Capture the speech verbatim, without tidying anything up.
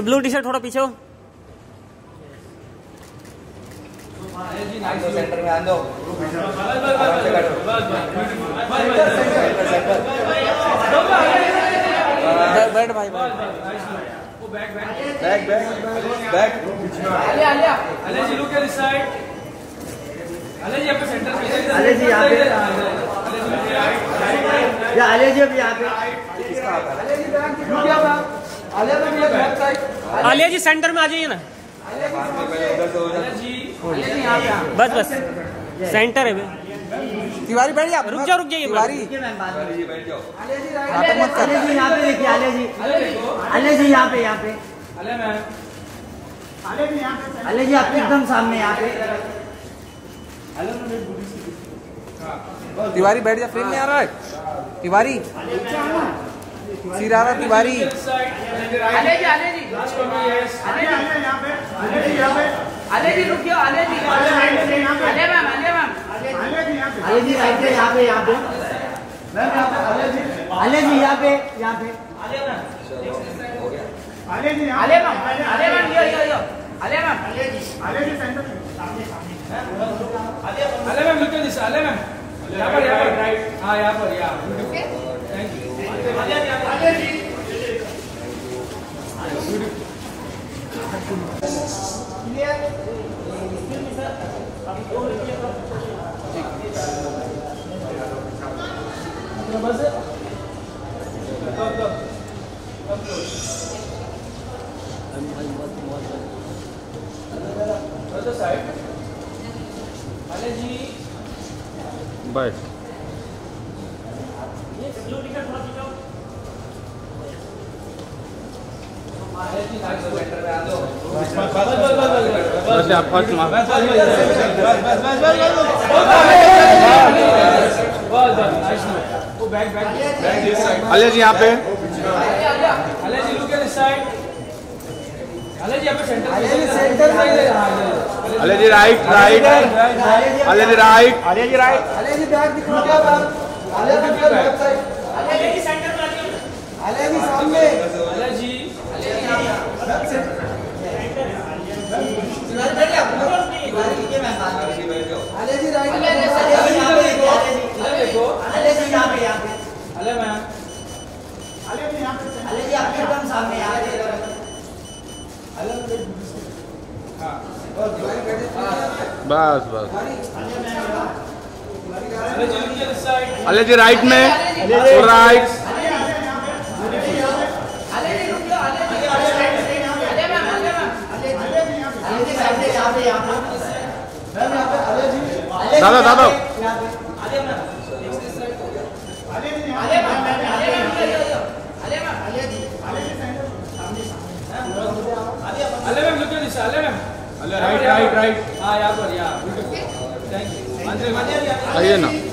ये blue T shirt थोड़ा पीछे हो। सेंटर में आ दो। बैठ भाई बैठ बैठ बैठ। Alia Alia Alia ji look at this side. Alia ji आपके सेंटर में। आलिया जी यहाँ पे। या आलिया जी अभी यहाँ पे। आलिया जी बैक लुक क्या था? आलिया तो भी back side. Alia ji centre में आ जाइए ना। आलिया जी आलिया जी यहाँ पे। बस बस सेंटर है बे। तिवारी बैठ जा। रुक जाओ रुक जाइए तिवारी बैठ जाओ। आलिया जी आलिया जी यहाँ पे देखिए। आलिया जी आलिया जी यहाँ पे यहाँ पे। आलिया मैम आलिया जी यहाँ पे। आलिया जी आपके एकदम सामने यहाँ पे। तिवारी बैठ जा। फ्रेम में आ रहा है तिवारी। सिर आ रहा तिवारी। आलिया जी आलिया जी आलिया जी यहाँ पे। आलिया जी यहाँ पे। आलिया जी रुक जाओ। Alia ji Alia ma'am Alia ma'am Alia ji right पे यहाँ पे यहाँ पे। आलिया जी यहाँ पे यहाँ पे। Alia ji Alia ma'am Alia ma'am yo yo yo Alia ma'am Alia ji Alia ji centre में सामने सामने। Alia ma'am look at this. Alia ma'am यहाँ पर यहाँ पर राइट। हाँ यहाँ पर यहाँ। Thank you. आलिया जी आलिया जी बैठ। आलिया जी यहाँ पे। Alia ji look at this side. Alia ji आपके सेंटर में। Alia ji right right. Alia ji right. Alia ji right. Alia ji back दिखा क्या बात? Alia ji back side. Alia ji centre में आ जाइए। आलिया जी सामने। Alia ji Alia ji back centre. बैठ जा। आलिया जी राइट। आलिया जी यहाँ पे देखो। आलिया देखो। आलिया जी यहाँ पे यहाँ पे। आलिया मैम आलिया जी यहाँ पे। आलिया जी आपके एकदम सामने यहाँ पे। बस बस। आलिया जी राइट में और राइट। दादा दादा राइट राइट राइट। हाँ यहाँ पर यहाँ। Thank you. आइए ना।